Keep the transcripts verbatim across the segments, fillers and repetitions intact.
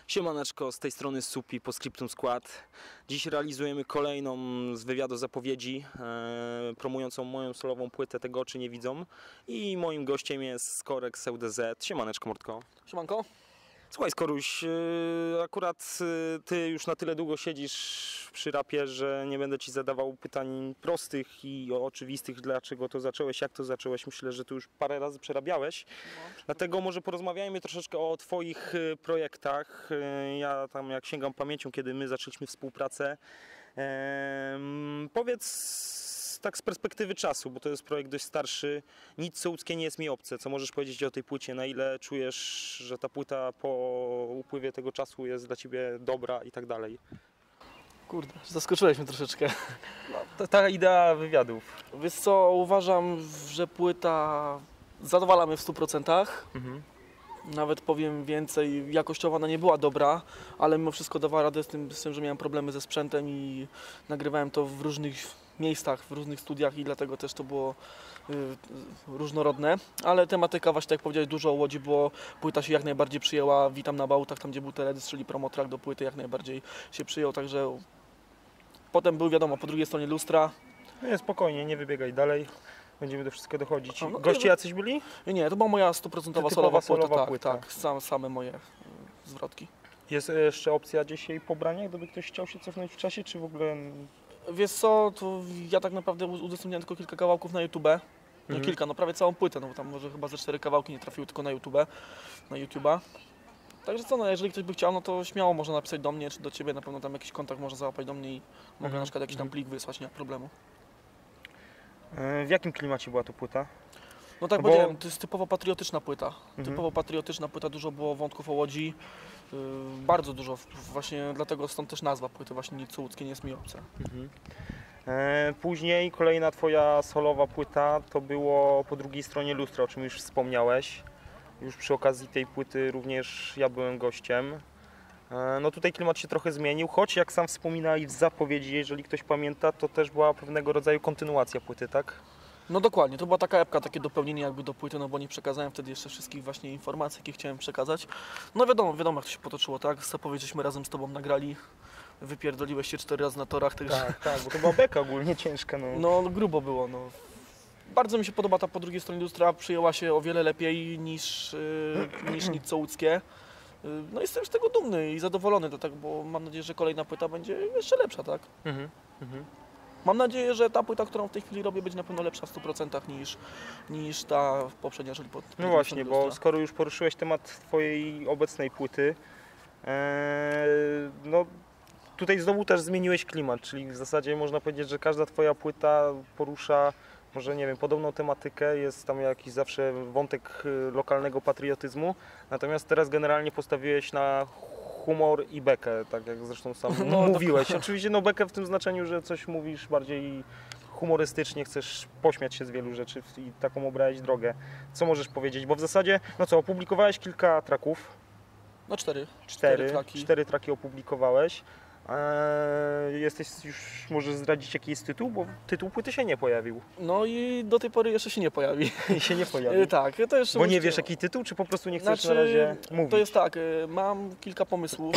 Siemaneczko, z tej strony Supi, Postscriptum Skład. Dziś realizujemy kolejną z wywiadu zapowiedzi e, promującą moją solową płytę Tego oczy nie widzą. I moim gościem jest Skorek L D Z. Siemaneczko, Mordko. Siemanko. Słuchaj, Skoruś, e, akurat e, ty już na tyle długo siedzisz przy rapie, że nie będę ci zadawał pytań prostych i oczywistych, dlaczego to zacząłeś, jak to zacząłeś. Myślę, że tu już parę razy przerabiałeś. No. Dlatego może porozmawiajmy troszeczkę o twoich projektach. Ja tam jak sięgam pamięcią, kiedy my zaczęliśmy współpracę. Ehm, powiedz tak z perspektywy czasu, bo to jest projekt dość starszy. Nic co łódzkie nie jest mi obce. Co możesz powiedzieć o tej płycie? Na ile czujesz, że ta płyta po upływie tego czasu jest dla ciebie dobra i tak dalej? Kurde, zaskoczyłeś mnie troszeczkę. No, to ta idea wywiadów. Wiesz co, uważam, że płyta zadowala mnie w stu procentach. Mhm. Nawet powiem więcej, jakościowo ona nie była dobra, ale mimo wszystko dawała radę z tym, z tym, że miałem problemy ze sprzętem i nagrywałem to w różnych miejscach, w różnych studiach i dlatego też to było y, różnorodne. Ale tematyka, właśnie tak jak powiedziałeś, dużo o Łodzi było, płyta się jak najbardziej przyjęła. Witam na Bałtach, tam gdzie był teledysk, czyli promotrack do płyty, jak najbardziej się przyjął, także potem był, wiadomo, po drugiej stronie lustra. Nie, spokojnie, nie wybiegaj dalej. Będziemy do wszystkiego dochodzić. No, no, Goście jacyś byli? Nie, to była moja stuprocentowa solowa płyta, tak, płyta. tak, same, same moje y, zwrotki. Jest jeszcze opcja gdzieś jej pobrania, gdyby ktoś chciał się cofnąć w czasie, czy w ogóle... Wiesz co, to ja tak naprawdę udostępniałem tylko kilka kawałków na YouTube. Mhm. No kilka, no prawie całą płytę, no bo tam może chyba ze cztery kawałki nie trafiły tylko na YouTube, na YouTube'a. Także co, no jeżeli ktoś by chciał, no to śmiało można napisać do mnie, czy do Ciebie, na pewno tam jakiś kontakt można załapać do mnie i mogę mhm. na przykład jakiś tam plik wysłać, nie ma problemu. W jakim klimacie była to płyta? No tak, bo... powiedziałem, to jest typowo patriotyczna płyta. Mhm. Typowo patriotyczna płyta, dużo było wątków o Łodzi. Yy, bardzo dużo, właśnie dlatego stąd też nazwa płyty, właśnie Nic co łódzkie nie jest mi obce. Mhm. E, później kolejna Twoja solowa płyta to było Po drugiej stronie lustra, o czym już wspomniałeś. Już przy okazji tej płyty również ja byłem gościem. E, no tutaj klimat się trochę zmienił, choć jak sam wspominali w zapowiedzi, jeżeli ktoś pamięta, to też była pewnego rodzaju kontynuacja płyty, tak? No dokładnie, to była taka epka, takie dopełnienie jakby do płyty, no bo nie przekazałem wtedy jeszcze wszystkich właśnie informacji, jakie chciałem przekazać. No wiadomo, wiadomo jak to się potoczyło, tak? Zapowiedź żeśmy razem z Tobą nagrali, wypierdoliłeś się cztery razy na torach. Także... Tak, tak, bo to była beka ogólnie ciężka. No. no grubo było, no. Bardzo mi się podoba ta Po drugiej stronie lustra, przyjęła się o wiele lepiej niż, yy, niż Nic co łódzkie. Yy, no jestem z tego dumny i zadowolony, to tak, bo mam nadzieję, że kolejna płyta będzie jeszcze lepsza, tak? Mhm, mhm. Mam nadzieję, że ta płyta, którą w tej chwili robię, będzie na pewno lepsza w stu procentach niż, niż ta poprzednia, czyli po, No właśnie, bo skoro już poruszyłeś temat Twojej obecnej płyty, ee, no tutaj znowu też zmieniłeś klimat, czyli w zasadzie można powiedzieć, że każda Twoja płyta porusza, może nie wiem, podobną tematykę, jest tam jakiś zawsze wątek lokalnego patriotyzmu, natomiast teraz generalnie postawiłeś na humor i bekę, tak jak zresztą sam no, mówiłeś. To... Oczywiście no bekę w tym znaczeniu, że coś mówisz bardziej humorystycznie, chcesz pośmiać się z wielu rzeczy i taką obrać drogę. Co możesz powiedzieć? Bo w zasadzie, no co, opublikowałeś kilka tracków. No cztery. Cztery, cztery traki. Cztery traki opublikowałeś. Eee, jesteś już, możesz zdradzić jaki jest tytuł, bo tytuł płyty się nie pojawił. No i do tej pory jeszcze się nie pojawi. I się nie pojawi. E, tak, to jeszcze. Bo nie wiesz jaki tytuł, czy po prostu nie chcesz znaczy, na razie mówić? To jest tak, mam kilka pomysłów.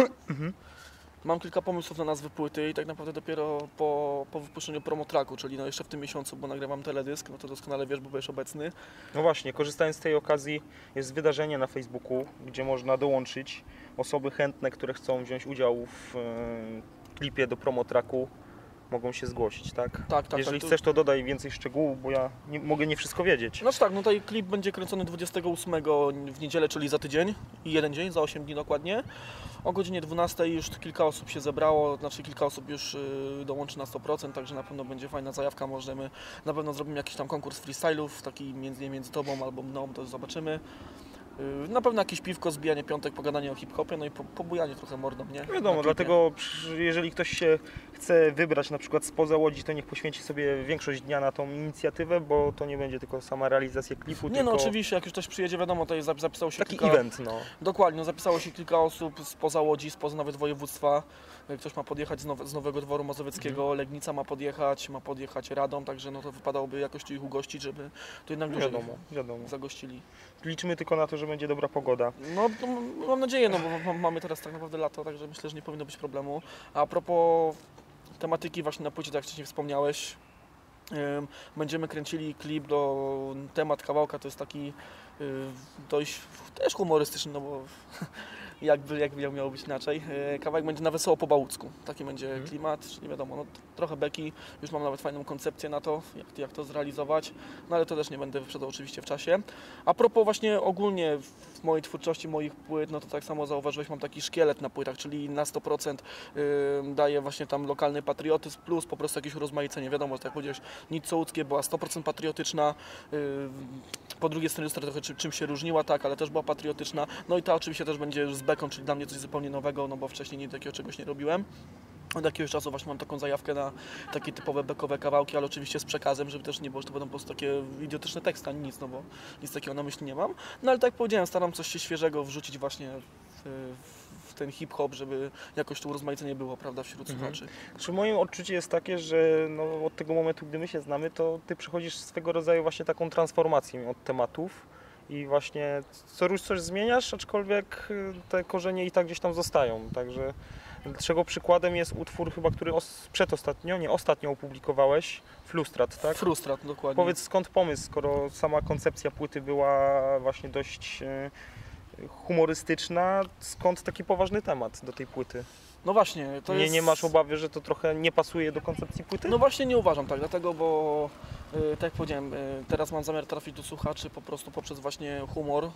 Mam kilka pomysłów na nazwy płyty i tak naprawdę dopiero po, po wypuszczeniu promotracku, czyli no jeszcze w tym miesiącu, bo nagrywam teledysk, no to doskonale wiesz, bo byłeś obecny. No właśnie, korzystając z tej okazji, jest wydarzenie na Facebooku, gdzie można dołączyć osoby chętne, które chcą wziąć udział w e, klipie do promotracku. Mogą się zgłosić, tak? Tak, tak. Jeżeli tak, chcesz, to dodaj więcej szczegółów, bo ja nie, mogę nie wszystko wiedzieć. Znaczy tak, no tutaj klip będzie kręcony dwudziestego ósmego w niedzielę, czyli za tydzień i jeden dzień, za osiem dni dokładnie. O godzinie dwunastej już kilka osób się zebrało, znaczy kilka osób już yy, dołączy na sto procent, także na pewno będzie fajna zajawka, możemy, na pewno zrobimy jakiś tam konkurs freestyle'ów, taki między, między Tobą albo mną, to zobaczymy. Na pewno jakieś piwko, zbijanie piątek, pogadanie o hip-hopie, no i pobujanie trochę mordą, nie? Wiadomo, dlatego jeżeli ktoś się chce wybrać na przykład spoza Łodzi, to niech poświęci sobie większość dnia na tą inicjatywę, bo to nie będzie tylko sama realizacja klipu, Nie tylko... no, oczywiście, jak już ktoś przyjedzie, wiadomo, to jest, zapisało się taki kilka... event, no. Dokładnie, no, zapisało się kilka osób spoza Łodzi, spoza nawet województwa. Ktoś ma podjechać z, Now z Nowego Dworu Mazowieckiego, mhm. Legnica ma podjechać, ma podjechać Radom, także no to wypadałoby jakoś tu ich ugościć, żeby to jednak dłużej wiadomo, wiadomo. zagościli. Liczymy tylko na to, że że będzie dobra pogoda. No, no mam nadzieję, no bo mamy teraz tak naprawdę lato, także myślę, że nie powinno być problemu. A propos tematyki właśnie na płycie, tak jak wcześniej wspomniałeś, ym, będziemy kręcili klip do temat kawałka, to jest taki y, dość też humorystyczny, no bo jakby, jakby miało być inaczej. Y, kawałek będzie na wesoło po bałucku, taki będzie Mhm. klimat, nie wiadomo, no, trochę beki, już mam nawet fajną koncepcję na to, jak, jak to zrealizować, no ale to też nie będę wyprzedzał oczywiście w czasie. A propos właśnie ogólnie w mojej twórczości, moich płyt, no to tak samo zauważyłeś, mam taki szkielet na płytach, czyli na sto procent y, daję właśnie tam lokalny patriotyzm plus po prostu jakieś urozmaicenie. Wiadomo, że tak jak powiedziałeś, Nic co łódzkie była sto procent patriotyczna, y, po drugiej stronie trochę czym, czym się różniła, tak, ale też była patriotyczna. No i ta oczywiście też będzie już z beką, czyli dla mnie coś zupełnie nowego, no bo wcześniej nie takiego czegoś nie robiłem. Od jakiegoś czasu właśnie mam taką zajawkę na takie typowe bekowe kawałki, ale oczywiście z przekazem, żeby też nie było, że to będą po prostu takie idiotyczne teksty, ani nic, no bo nic takiego na myśli nie mam. No ale tak jak powiedziałem, staram coś się świeżego wrzucić właśnie w, w ten hip-hop, żeby jakoś to urozmaicenie było, prawda, wśród Mhm. słuchaczy. Znaczy, moje odczucie jest takie, że no, od tego momentu, gdy my się znamy, to ty przechodzisz swego rodzaju właśnie taką transformację od tematów i właśnie co rusz coś zmieniasz, aczkolwiek y, te korzenie i tak gdzieś tam zostają, także czego przykładem jest utwór chyba, który os- przedostatnio, nie, ostatnio opublikowałeś, Flustrat, tak? Frustrat, dokładnie. Powiedz, skąd pomysł, skoro sama koncepcja płyty była właśnie dość y, humorystyczna, skąd taki poważny temat do tej płyty? No właśnie, to nie, jest... nie masz obawy, że to trochę nie pasuje do koncepcji płyty? No właśnie nie uważam tak, dlatego, bo y, tak jak powiedziałem, y, teraz mam zamiar trafić do słuchaczy po prostu poprzez właśnie humor, y,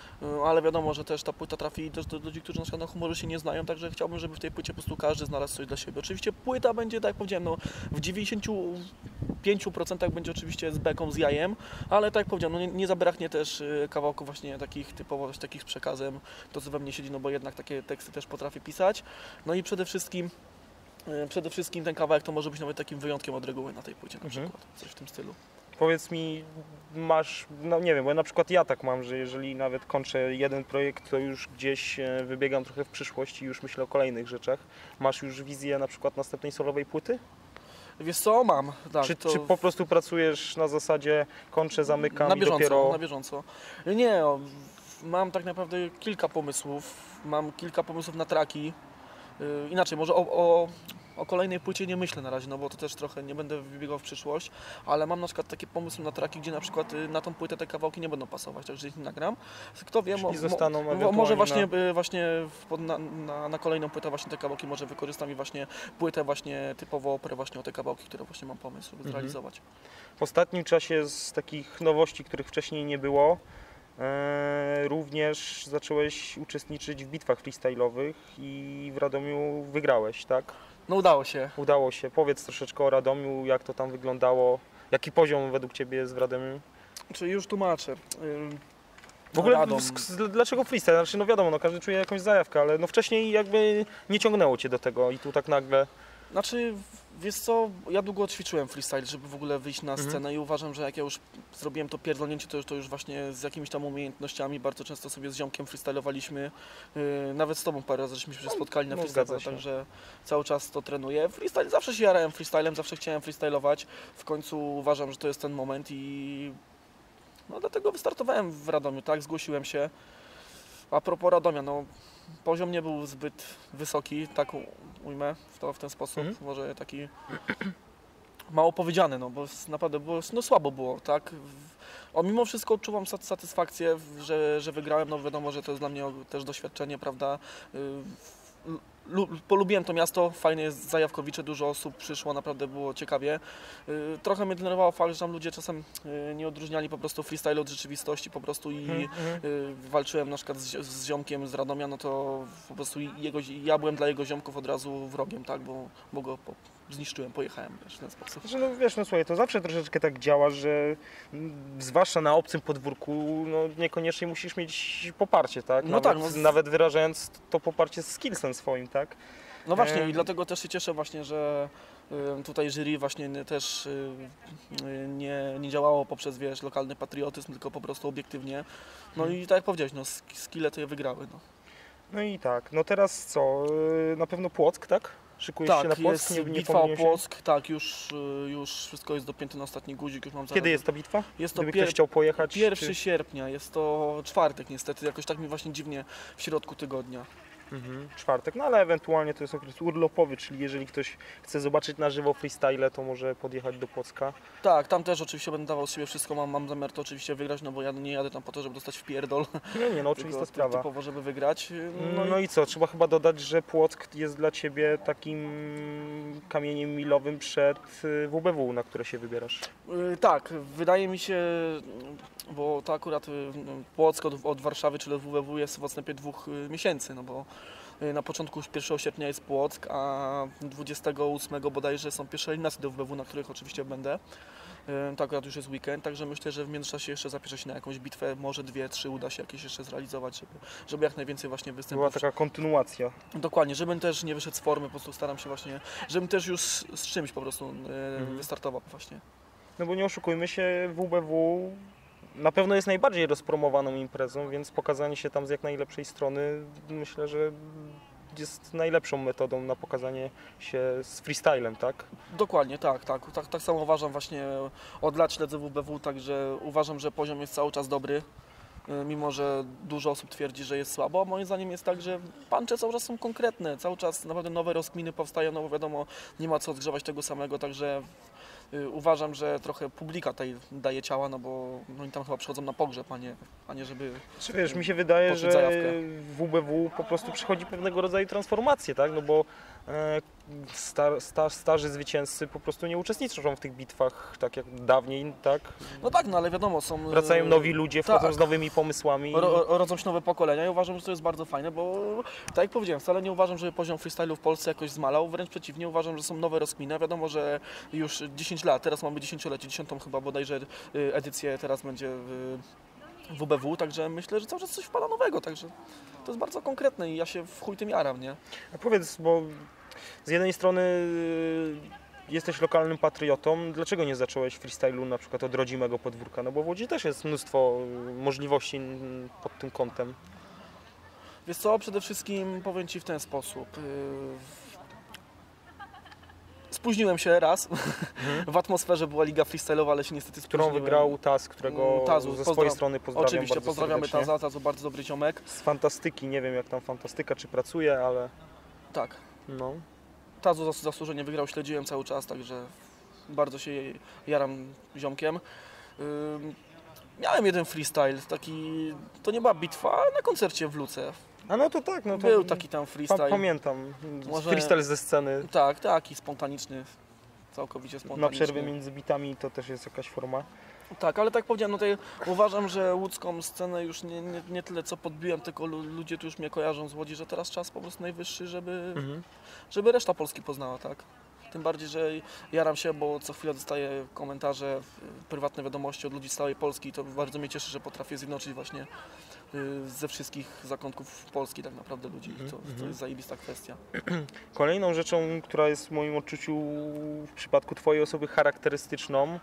ale wiadomo, że też ta płyta trafi też do, do ludzi, którzy na przykład na humorze się nie znają, także chciałbym, żeby w tej płycie po prostu każdy znalazł coś dla siebie. Oczywiście płyta będzie, tak jak powiedziałem, no, w dziewięćdziesięciu pięciu procentach będzie oczywiście z beką, z jajem, ale tak jak powiedziałem, no, nie, nie zabraknie też y, kawałków właśnie takich typowo, takich z przekazem, to co we mnie siedzi, no bo jednak takie teksty też potrafię pisać. No i przede wszystkim Przede wszystkim ten kawałek to może być nawet takim wyjątkiem od reguły na tej płycie na Mhm. przykład, coś w tym stylu. Powiedz mi, masz, no nie wiem, bo na przykład ja tak mam, że jeżeli nawet kończę jeden projekt, to już gdzieś e, wybiegam trochę w przyszłość i już myślę o kolejnych rzeczach. Masz już wizję na przykład następnej solowej płyty? Wiesz co, mam, tak. czy, to czy po prostu pracujesz na zasadzie kończę, zamykam na i bieżąco, dopiero... na bieżąco. Nie, o, mam tak naprawdę kilka pomysłów, mam kilka pomysłów na traki. Yy, inaczej, może o, o, o kolejnej płycie nie myślę na razie, no bo to też trochę nie będę wybiegał w przyszłość, ale mam na przykład takie pomysły na traki, gdzie na przykład y, na tą płytę te kawałki nie będą pasować, także ich nie nagram. Kto wie, mo, Czyli zostaną mo, ewentualnie może właśnie, na- y, właśnie w, pod- na, na, na kolejną płytę właśnie te kawałki może wykorzystam i właśnie płytę właśnie typowo operę właśnie o te kawałki, które właśnie mam pomysł, żeby Mhm. zrealizować. W ostatnim czasie z takich nowości, których wcześniej nie było, e, również zacząłeś uczestniczyć w bitwach freestyle'owych i w Radomiu wygrałeś, tak? No udało się. Udało się. Powiedz troszeczkę o Radomiu, jak to tam wyglądało, jaki poziom według Ciebie jest w Radomiu? Czyli już tłumaczę. Ym, W ogóle Radom. sk- s- dlaczego freestyle? Znaczy, no wiadomo, no każdy czuje jakąś zajawkę, ale no wcześniej jakby nie ciągnęło Cię do tego i tu tak nagle... Znaczy, wiesz co, ja długo ćwiczyłem freestyle, żeby w ogóle wyjść na Mhm. scenę i uważam, że jak ja już zrobiłem to pierdolnięcie, to już, to już właśnie z jakimiś tam umiejętnościami, bardzo często sobie z ziomkiem freestylowaliśmy, yy, nawet z tobą parę razy żeśmy się spotkali na no, freestyle, zgadza się. także cały czas to trenuję. Freestyle, zawsze się jarałem freestylem, zawsze chciałem freestylować, w końcu uważam, że to jest ten moment i no dlatego wystartowałem w Radomiu, tak, zgłosiłem się. A propos Radomia, no poziom nie był zbyt wysoki, tak u- ujmę w to w ten sposób, Mhm. może taki mało powiedziane, no bo s- naprawdę było, no słabo było, tak. W- O, mimo wszystko odczuwam sat- satysfakcję, w- że, że wygrałem, no wiadomo, że to jest dla mnie o- też doświadczenie, prawda. Y, lu- Polubiłem to miasto, fajnie jest Zajawkowicze, dużo osób przyszło, naprawdę było ciekawie. Y, Trochę mnie denerwował fakt, że tam ludzie czasem y, nie odróżniali po prostu freestyle od rzeczywistości po prostu i Mhm. y, walczyłem na przykład z, z ziomkiem z Radomia, no to po prostu jego, ja byłem dla jego ziomków od razu wrogiem, tak, bo, bo go po, zniszczyłem, pojechałem wiesz, w ten sposób. Znaczy, no wiesz, no słuchaj, to zawsze troszeczkę tak działa, że mm, zwłaszcza na obcym podwórku, no niekoniecznie musisz mieć poparcie, tak? No nawet, tak, no z- nawet wyrażając to poparcie skillsem swoim, tak? No właśnie Em. i dlatego też się cieszę właśnie, że y, tutaj jury właśnie n- też y, y, nie, nie działało poprzez, wiesz, lokalny patriotyzm, tylko po prostu obiektywnie. No i tak jak powiedziałeś, no sk- skille to je wygrały, no. No i tak, no teraz co? Yy, Na pewno Płock, tak? Szykujesz się na Tak, Płock? jest Nie, nie bitwa o pomyliłem się? Płock, tak, już, y, już wszystko jest dopięte na ostatni guzik, już mam zaraz. Kiedy jest ta bitwa? Jest to Gdyby pier... ktoś chciał pojechać? pierwszego czy- sierpnia, jest to czwartek niestety, jakoś tak mi właśnie dziwnie w środku tygodnia. Mhm, czwartek, no ale ewentualnie to jest okres urlopowy, czyli jeżeli ktoś chce zobaczyć na żywo freestyle, to może podjechać do Płocka. Tak, tam też oczywiście będę dawał z siebie wszystko, mam, mam zamiar to oczywiście wygrać, no bo ja nie jadę tam po to, żeby dostać w pierdol, Nie, nie, no oczywista tylko sprawa. typowo, żeby wygrać. No, no i co, trzeba chyba dodać, że Płock jest dla Ciebie takim kamieniem milowym przed y, W B W, na które się wybierasz. Y, Tak, wydaje mi się, bo to akurat y, Płock od, od Warszawy, czyli od W B W jest w odstępie dwóch y, miesięcy, no bo y, na początku pierwszego sierpnia jest Płock, a dwudziestego ósmego bodajże są pierwsze eliminacje do W B W, na których oczywiście będę. Y, To akurat już jest weekend, także myślę, że w międzyczasie jeszcze zapiszę się na jakąś bitwę, może dwie, trzy uda się jakieś jeszcze zrealizować, żeby, żeby jak najwięcej właśnie Była występów. taka kontynuacja. Dokładnie, żebym też nie wyszedł z formy, po prostu staram się właśnie, żebym też już z, z czymś po prostu y, wystartował właśnie. No bo nie oszukujmy się, W B W na pewno jest najbardziej rozpromowaną imprezą, więc pokazanie się tam z jak najlepszej strony myślę, że jest najlepszą metodą na pokazanie się z freestylem, tak? Dokładnie, tak, tak, tak, tak samo uważam właśnie, od lat śledzę W B W, także uważam, że poziom jest cały czas dobry, y, mimo że dużo osób twierdzi, że jest słabo. Moim zdaniem jest tak, że punche cały czas są konkretne, cały czas naprawdę nowe rozkminy powstają, no bo wiadomo, nie ma co odgrzewać tego samego, także y, uważam, że trochę publika tutaj daje ciała, no bo no, oni tam chyba przychodzą na pogrzeb, a nie, a nie żeby... Czy wiesz, mi się wydaje, Poczuć że zajawkę. W B W po prostu przychodzi pewnego rodzaju transformację, tak? No bo e, star, star, starzy zwycięzcy po prostu nie uczestniczą w tych bitwach tak jak dawniej, tak? No tak, no ale wiadomo, są... y, Wracają nowi ludzie, wchodzą tak. z nowymi pomysłami. Ro, rodzą się nowe pokolenia i uważam, że to jest bardzo fajne, bo tak jak powiedziałem, wcale nie uważam, że poziom freestylu w Polsce jakoś zmalał, wręcz przeciwnie, uważam, że są nowe rozkminy. Wiadomo, że już dziesięć lat, teraz mamy dziesięciolecie, dziesiątą chyba bodajże y, edycję teraz będzie y, w W B W, także myślę, że cały czas coś wpada nowego, także to jest bardzo konkretne i ja się w chuj tym jaram, nie? A powiedz, bo z jednej strony y, jesteś lokalnym patriotą, dlaczego nie zacząłeś freestylu na przykład od rodzimego podwórka? No bo w Łodzi też jest mnóstwo y, możliwości mm, pod tym kątem. Wiesz co, przede wszystkim powiem Ci w ten sposób. y, Spóźniłem się raz. Mhm. W atmosferze była liga freestyle'owa, ale się niestety Którą spóźniłem. wygrał Taz, którego Mm, Tazu, ze pozdra- swojej strony pozdrawiam Oczywiście, bardzo pozdrawiamy serdecznie. Taza, Tazu bardzo dobry ziomek. Z fantastyki, nie wiem jak tam fantastyka, czy pracuje, ale Tak, no. Tazu zas- zasłużenie wygrał, śledziłem cały czas, także bardzo się jaram ziomkiem. Ym, Miałem jeden freestyle, taki, to nie była bitwa, ale na koncercie w Luce. A no to tak, no to Był taki tam pa, freestyle. pamiętam. Może- Freestyle ze sceny Tak, taki spontaniczny, całkowicie na spontaniczny. przerwie między bitami to też jest jakaś forma. Tak, ale tak powiedziałem, no tutaj uważam, że łódzką scenę już nie, nie, nie tyle co podbiłem, tylko lu- ludzie tu już mnie kojarzą z Łodzi, że teraz czas po prostu najwyższy, żeby, Mhm. żeby reszta Polski poznała, tak? Tym bardziej, że jaram się, bo co chwilę dostaję komentarze, w- prywatne wiadomości od ludzi z całej Polski i to bardzo mnie cieszy, że potrafię zjednoczyć właśnie y, ze wszystkich zakątków Polski tak naprawdę ludzi. To, to jest zajebista kwestia. Kolejną rzeczą, która jest w moim odczuciu w przypadku Twojej osoby charakterystyczną,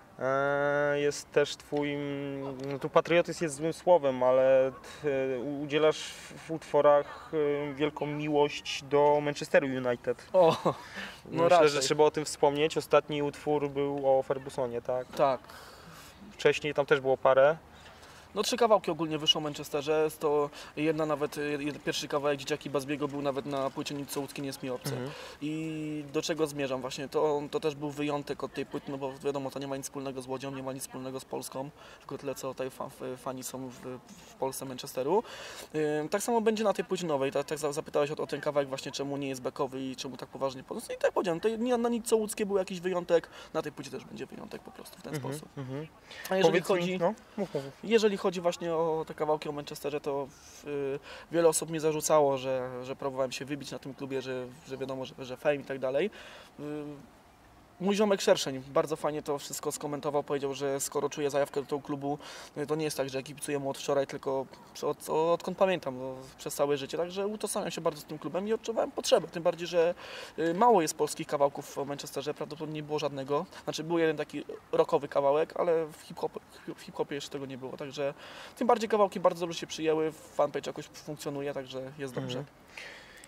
e, jest też Twój, mm, no tu patriotyzm jest złym słowem, ale ty udzielasz w utworach e, wielką miłość do Manchesteru United. O, no Myślę, raczej. że trzeba o tym wspomnieć. Ostatni utwór był o Fergusonie, tak? Tak. Wcześniej tam też było parę. No trzy kawałki ogólnie wyszło w Manchesterze, jest to jedna nawet, jed, pierwszy kawałek Dzieciaki Bazbiego był nawet na płycie Nic co łódzkie nie jest mi obce. Mhm. I do czego zmierzam właśnie, to, to też był wyjątek od tej płyty, no bo wiadomo, to nie ma nic wspólnego z Łodzią, nie ma nic wspólnego z Polską, tylko tyle co tutaj fan, fani są w, w Polsce Manchesteru. Ym, tak samo będzie na tej płycie nowej, tak, tak zapytałeś o, o ten kawałek właśnie, czemu nie jest backowy i czemu tak poważnie podniósł. I tak powiedziałem, tutaj nie- na Nic co łódzkie był jakiś wyjątek, na tej płycie też będzie wyjątek po prostu w ten Mhm, sposób. mhm. A jeżeli Powiedz chodzi... mi, no, mów, mów. Jeżeli chodzi właśnie o te kawałki o Manchesterze, to w, y, wiele osób mi zarzucało, że, że próbowałem się wybić na tym klubie, że, że wiadomo, że, że fame i tak dalej. Y, Mój ziomek Szerszeń bardzo fajnie to wszystko skomentował, powiedział, że skoro czuje zajawkę do tego klubu, y, to nie jest tak, że kibicuję mu od wczoraj, tylko od, odkąd pamiętam, no, przez całe życie. Także utożsamiam się bardzo z tym klubem i odczuwałem potrzebę, tym bardziej, że y, mało jest polskich kawałków o Manchesterze, prawdopodobnie nie było żadnego. Znaczy był jeden taki rockowy kawałek, ale w hip-hopie, w hip-hopie jeszcze tego nie było, także tym bardziej kawałki bardzo dobrze się przyjęły, fanpage jakoś funkcjonuje, także jest dobrze. Mhm.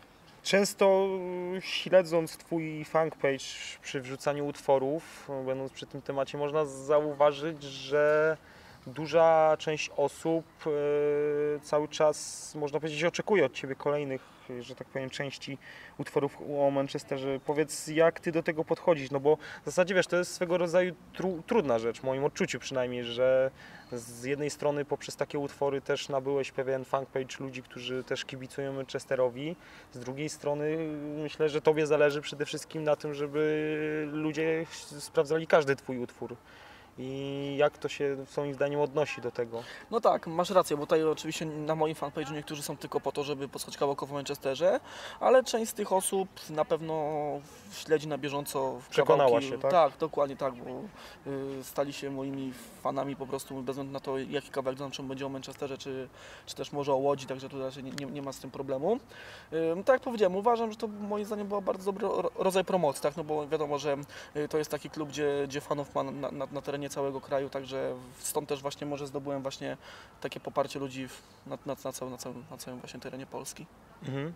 Często śledząc Twój fanpage przy wrzucaniu utworów, będąc przy tym temacie, można zauważyć, że duża część osób e, cały czas, można powiedzieć, oczekuje od Ciebie kolejnych, że tak powiem, części utworów o Manchesterze. Powiedz, jak Ty do tego podchodzisz? No bo w zasadzie, wiesz, to jest swego rodzaju tru, trudna rzecz, w moim odczuciu przynajmniej, że z jednej strony poprzez takie utwory też nabyłeś pewien fanpage ludzi, którzy też kibicują Manchesterowi, z drugiej strony myślę, że Tobie zależy przede wszystkim na tym, żeby ludzie sprawdzali każdy Twój utwór. I jak to się Twoim zdaniem odnosi do tego? No tak, masz rację, bo tutaj oczywiście na moim fanpage'u niektórzy są tylko po to, żeby posłuchać kawałków o Manchesterze, ale część z tych osób na pewno śledzi na bieżąco w Przekonała kawałki. się, tak? Tak, dokładnie tak, bo y, stali się moimi fanami po prostu bez względu na to, jaki kawałek znaczy będzie o Manchesterze, czy, czy też może o Łodzi, także tu raczej nie, nie, nie ma z tym problemu. Y, tak jak powiedziałem, uważam, że to moim zdaniem był bardzo dobry ro- rodzaj promocji, tak, no bo wiadomo, że y, to jest taki klub, gdzie, gdzie fanów ma na, na, na terenie całego kraju, także stąd też właśnie może zdobyłem właśnie takie poparcie ludzi w, na, na, na, całym, na, całym, na całym właśnie terenie Polski. Mhm.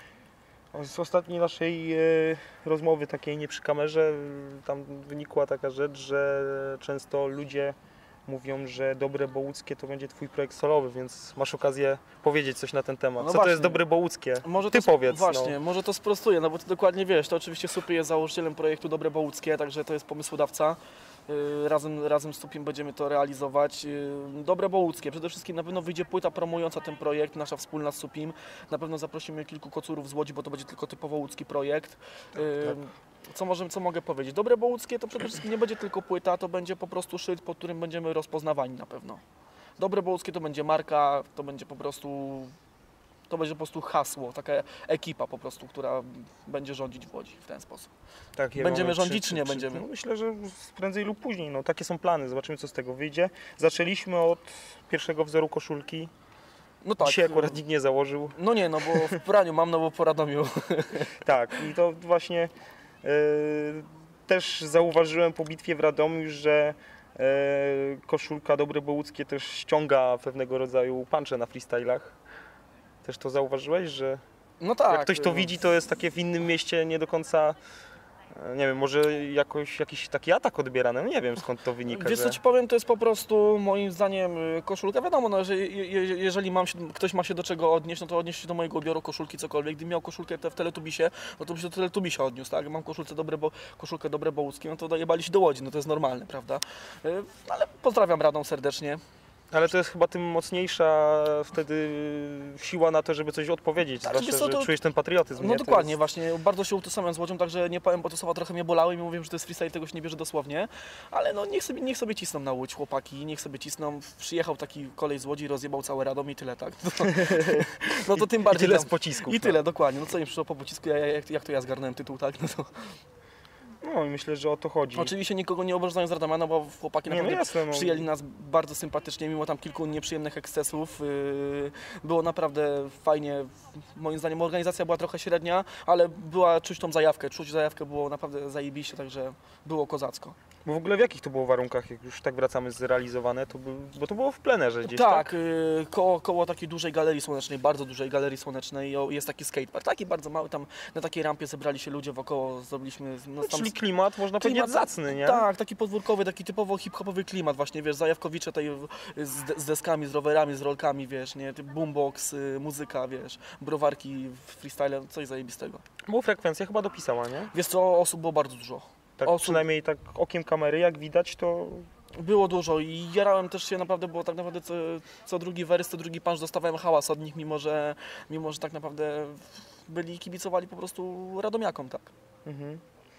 Z ostatniej naszej e, rozmowy, takiej nie przy kamerze, tam wynikła taka rzecz, że często ludzie mówią, że Dobre Bołuckie to będzie Twój projekt solowy, więc masz okazję powiedzieć coś na ten temat. No Co właśnie. to jest Dobre Bołuckie? Może Ty to, powiedz. Właśnie, no. może to sprostuję, no bo Ty dokładnie wiesz, to oczywiście Supi jest założycielem projektu Dobre Bołuckie, także to jest pomysłodawca. Yy, Razem, razem z Supim będziemy to realizować. Yy, Dobre Bołuckie. Przede wszystkim na pewno wyjdzie płyta promująca ten projekt, nasza wspólna z Supim. Na pewno zaprosimy kilku kocurów z Łodzi, bo to będzie tylko typowo łódzki projekt. Yy, tak. Co, możemy, co mogę powiedzieć? Dobre Bołuckie to przede wszystkim nie będzie tylko płyta, to będzie po prostu szyld, pod którym będziemy rozpoznawani na pewno. Dobre Bołuckie to będzie marka, to będzie po prostu... To będzie po prostu hasło, taka ekipa po prostu, która będzie rządzić w Łodzi w ten sposób. Takie Będziemy mamy, rządzić, czy nie będziemy? No, myślę, że prędzej lub później. No, takie są plany, zobaczymy co z tego wyjdzie. Zaczęliśmy od pierwszego wzoru koszulki. No tak. Dzisiaj akurat nikt nie założył. No nie, no bo w praniu mam, no bo po Radomiu. Tak, i to właśnie e, też zauważyłem po bitwie w Radomiu, że e, koszulka Dobre Bołuckie też ściąga pewnego rodzaju punche na freestylach. Też to zauważyłeś, że No tak. jak ktoś to widzi, to jest takie w innym mieście nie do końca, e, nie wiem, może jakoś, jakiś taki atak odbierany, no nie wiem skąd to wynika. Wiesz że... co Ci powiem, to jest po prostu moim zdaniem y, koszulka. Wiadomo, no, że je, je, jeżeli mam się, ktoś ma się do czego odnieść, no to odnieść się do mojego ubioru, koszulki, cokolwiek. Gdybym miał koszulkę te w Teletubisie, no to by się do Teletubisia odniósł, tak? Mam koszulce dobre, bo, koszulkę Dobre Bołuckie, no to dojebali się do Łodzi, no to jest normalne, prawda? Y, ale pozdrawiam Radom serdecznie. Ale to jest chyba tym mocniejsza wtedy siła na to, żeby coś odpowiedzieć, Znaczy, zwłaszcza, wiesz co, że to- czujesz ten patriotyzm. No nie? To dokładnie, jest... właśnie, bardzo się utożsamiam z Łodzią, także nie powiem, bo te słowa trochę mnie bolały i mówiłem, że to jest freestyle, tego się nie bierze dosłownie, ale no niech sobie, niech sobie cisną na Łódź chłopaki, niech sobie cisną, przyjechał taki kolej z Łodzi, rozjebał całe Radom i tyle, tak? No, no to tym I bardziej tyle tam- z pocisków. I tyle, dokładnie, no co im przyszło po pocisku, ja, jak, jak to ja zgarnąłem tytuł, tak? No to, No i myślę, że o to chodzi. oczywiście nikogo nie obrażając z Radomia, no bo chłopaki Nie, no naprawdę jasne, no. przyjęli nas bardzo sympatycznie, mimo tam kilku nieprzyjemnych ekscesów. Yy, Było naprawdę fajnie. Moim zdaniem organizacja była trochę średnia, ale była czuć tą zajawkę. Czuć zajawkę było naprawdę zajebiście, także było kozacko. Bo w ogóle w jakich to było warunkach, jak już tak wracamy zrealizowane, to był, bo to było w plenerze gdzieś, tak? Tak, yy, koło, koło takiej dużej galerii słonecznej, bardzo dużej galerii słonecznej o, jest taki skatepark, taki bardzo mały, tam na takiej rampie zebrali się ludzie wokoło, zrobiliśmy... No, tam Czyli klimat, można powiedzieć, zacny, nie? Tak, taki podwórkowy, taki typowo hip-hopowy klimat właśnie, wiesz, zajawkowicze tej z, de- z deskami, z rowerami, z rolkami, wiesz, nie, typ boombox, y, muzyka, wiesz, browarki, freestyle, coś zajebistego. Bo frekwencja chyba dopisała, nie? Wiesz co, osób było bardzo dużo. Tak Osób- przynajmniej tak okiem kamery, jak widać, to Było dużo i jarałem też się naprawdę, bo tak naprawdę co, co drugi wers, co drugi punch dostawałem hałas od nich, mimo że, mimo że tak naprawdę byli, kibicowali po prostu radomiakom, tak. mhm.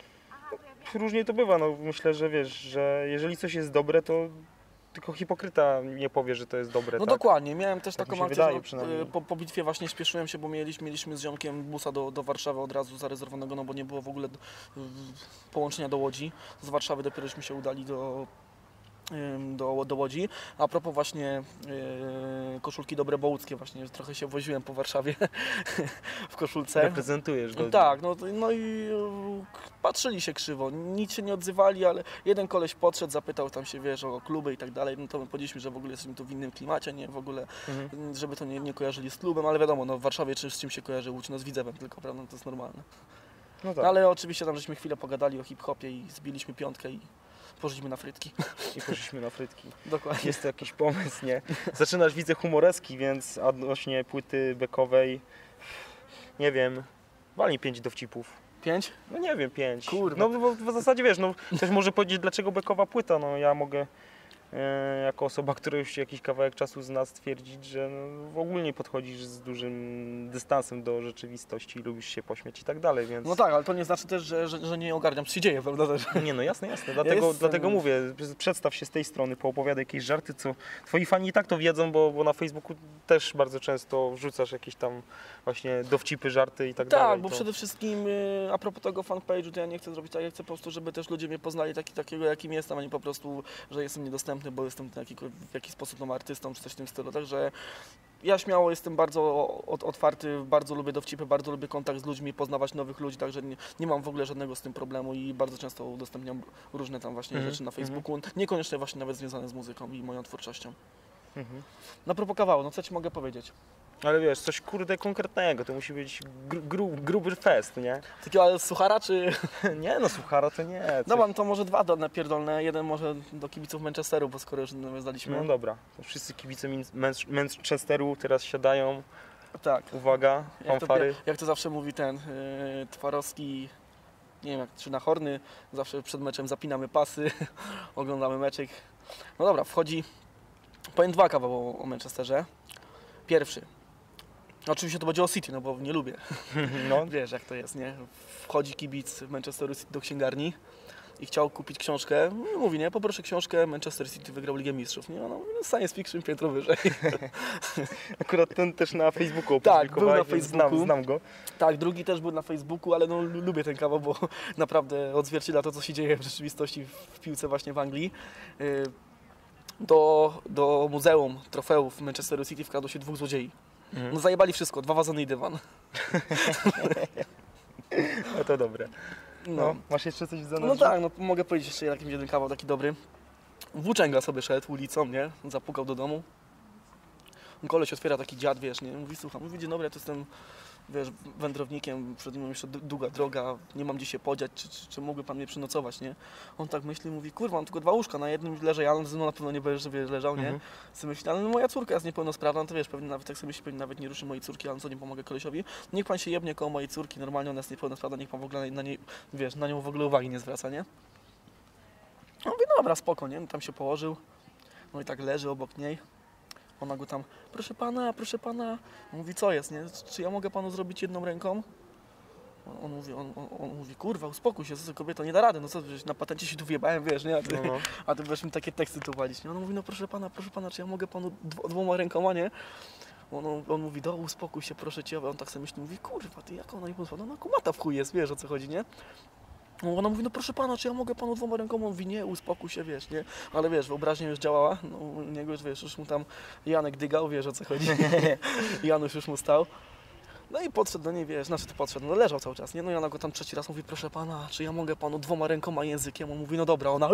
Różnie to bywa, no myślę, że wiesz, że jeżeli coś jest dobre, to tylko hipokryta nie powie, że to jest dobre, No tak? dokładnie, miałem też Tak mi taką się akcję, wydaje że przynajmniej. y, po, po bitwie właśnie śpieszyłem się, bo mieliśmy, mieliśmy z ziomkiem busa do, do Warszawy od razu zarezerwowanego, no bo nie było w ogóle y, połączenia do Łodzi. Z Warszawy dopiero żeśmy się udali do, ym, do, do Łodzi. A propos właśnie yy, koszulki dobre bołuckie, właśnie trochę się woziłem po Warszawie w koszulce. Reprezentujesz go. Tak, no, to- no i yy, patrzyli się krzywo, nic się nie odzywali, ale jeden koleś podszedł, zapytał tam się, wiesz, o kluby i tak dalej, no to my powiedzieliśmy, że w ogóle jesteśmy tu w innym klimacie, nie, w ogóle, Mhm. żeby to nie, nie kojarzyli z klubem, ale wiadomo, no w Warszawie czy, z czym się kojarzy Łódź, no z Widzewem tylko, prawda, no to jest normalne. No tak. No, ale oczywiście tam żeśmy chwilę pogadali o hip-hopie i zbiliśmy piątkę i poszliśmy na frytki. I poszliśmy na frytki. Dokładnie. Jest to jakiś pomysł, nie? Zaczynasz, widzę, humoreski, więc odnośnie płyty bekowej, nie wiem, walnij pięć dowcipów. Pięć? No nie wiem, pięć. Kurwa. No bo w zasadzie wiesz, no też może powiedzieć dlaczego bekowa płyta, no ja mogę e, jako osoba, która już jakiś kawałek czasu zna, stwierdzić, że no, w ogóle nie podchodzisz z dużym dystansem do rzeczywistości, lubisz się pośmiać i tak dalej, więc... No tak, ale to nie znaczy też, że, że, że nie ogarniam, co się dzieje, prawda też. Nie no, jasne, jasne, dlatego, jestem- dlatego mówię, przedstaw się z tej strony, poopowiadaj jakieś żarty, co twoi fani i tak to wiedzą, bo, bo na Facebooku też bardzo często wrzucasz jakieś tam właśnie dowcipy, żarty i tak, Tak, dalej. bo to... przede wszystkim y, a propos tego fanpage'u, to ja nie chcę zrobić tak, ja chcę po prostu, żeby też ludzie mnie poznali taki, takiego, jakim jestem, a nie po prostu, że jestem niedostępny, bo jestem taki, w jakiś sposób no, artystą czy coś w tym stylu. Także ja śmiało jestem bardzo od, otwarty, bardzo lubię dowcipy, bardzo lubię kontakt z ludźmi, poznawać nowych ludzi, także nie, nie mam w ogóle żadnego z tym problemu i bardzo często udostępniam różne tam właśnie Mhm, rzeczy na Facebooku, niekoniecznie właśnie nawet związane z muzyką i moją twórczością. Mhm. Na propos kawału, no co Ci mogę powiedzieć? Ale wiesz, coś kurde konkretnego, to musi być gru, gru, gruby fest, nie? Takiego ale suchara czy... Nie no, suchara to nie. Coś... No mam to może dwa do napierdolne, jeden może do kibiców Manchesteru, bo skoro już nawiązaliśmy. No dobra, to wszyscy kibice Min- Manch- Manchesteru teraz siadają, Tak. uwaga, Jak to, fanfary. jak to zawsze mówi ten yy, Twarowski, nie wiem jak czy na Horny, zawsze przed meczem zapinamy pasy, oglądamy meczek. No dobra, wchodzi, powiem dwa kawały o, o Manchesterze. Pierwszy. Oczywiście to będzie o City, no bo nie lubię. No, Wiesz jak to jest, nie? Wchodzi kibic Manchesteru City do księgarni i chciał kupić książkę. No, mówi, nie, poproszę książkę, Manchester City wygrał Ligę Mistrzów. Nie, no, no science fiction piętro wyżej. akurat ten też na Facebooku Tak, był na opublikowałeś, więc Facebooku. Znam, znam go. Tak, drugi też był na Facebooku, ale no, lu- lubię ten kawał, bo naprawdę odzwierciedla to, co się dzieje w rzeczywistości w piłce właśnie w Anglii. Y, Do, do Muzeum Trofeów Manchesteru City wkradło się dwóch złodziei. Mhm. No zajebali wszystko, dwa wazony i dywan. No to dobre. No, No, masz jeszcze coś za nas? no tak, no mogę powiedzieć jeszcze jakim jeden kawał taki dobry. Włóczęga sobie szedł ulicą, nie? Zapukał do domu. Koleś otwiera taki dziad, wiesz, nie? Mówi, słucham, mówi, dzień dobry, ja tu jestem, wiesz, wędrownikiem, przed mną jeszcze d- długa droga, nie mam gdzie się podziać, czy, czy, czy mógłby pan mnie przynocować, nie? On tak myśli, mówi, kurwa, mam tylko dwa łóżka, na jednym leżę ja, ale ze mną na pewno nie będziesz, wiesz, leżał, nie? Mhm. Sobie myśli, ale no, moja córka jest niepełnosprawna, no to wiesz, pewnie nawet tak sobie myśli, pewnie nawet nie ruszy mojej córki, ale co nie pomogę kolesiowi? Niech pan się jebnie koło mojej córki, normalnie ona jest niepełnosprawna, niech pan w ogóle na niej, wiesz, na nią w ogóle uwagi nie zwraca, nie? No mówię, dobra, spoko, nie? No, tam się położył, no i tak leży obok niej. Ona go tam, proszę pana, proszę pana. On mówi, co jest, nie? Czy ja mogę panu zrobić jedną ręką? On, on, mówi, on, on, on mówi, kurwa, uspokój się, co za kobieta, nie da rady, no co, wiesz, na patencie się tu wjebałem, wiesz, nie? A ty, No, no. a ty będziesz mi takie teksty tu walić, nie? On mówi, no proszę pana, proszę pana, czy ja mogę panu dwo, dwoma rękoma, nie? On, on, on mówi, do, uspokój się, proszę cię. On tak sobie myśli, mówi, kurwa, ty, jak ona nie pomysła? No, no kumata w chuj jest, wiesz, o co chodzi, nie? Ona mówi, no proszę pana, czy ja mogę panu dwoma rękoma? On mówi, nie, uspokój się, wiesz, nie? Ale wiesz, wyobraźnia już działała, no u niego już, wiesz, już mu tam Janek dygał, wiesz, o co chodzi. Janusz już mu stał. No i podszedł do niej, wiesz, znaczy to podszedł, no leżał cały czas, nie? No i ona go tam trzeci raz mówi, proszę pana, czy ja mogę panu dwoma rękoma językiem? On mówi, no dobra, ona...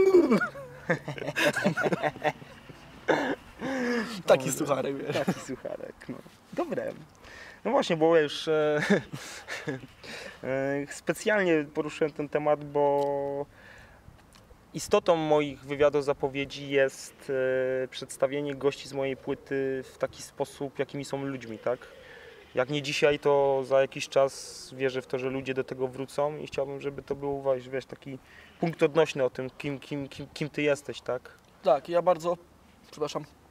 Taki sucharek, wiesz. Taki sucharek, no. Dobre. No właśnie, bo już e, e, specjalnie poruszyłem ten temat, bo istotą moich wywiadów, zapowiedzi jest e, przedstawienie gości z mojej płyty w taki sposób, jakimi są ludźmi, tak? Jak nie dzisiaj, to za jakiś czas wierzę w to, że ludzie do tego wrócą i chciałbym, żeby to był, wiesz, wiesz taki punkt odnośny o tym, kim, kim, kim, kim ty jesteś, tak? Tak, ja bardzo, przepraszam,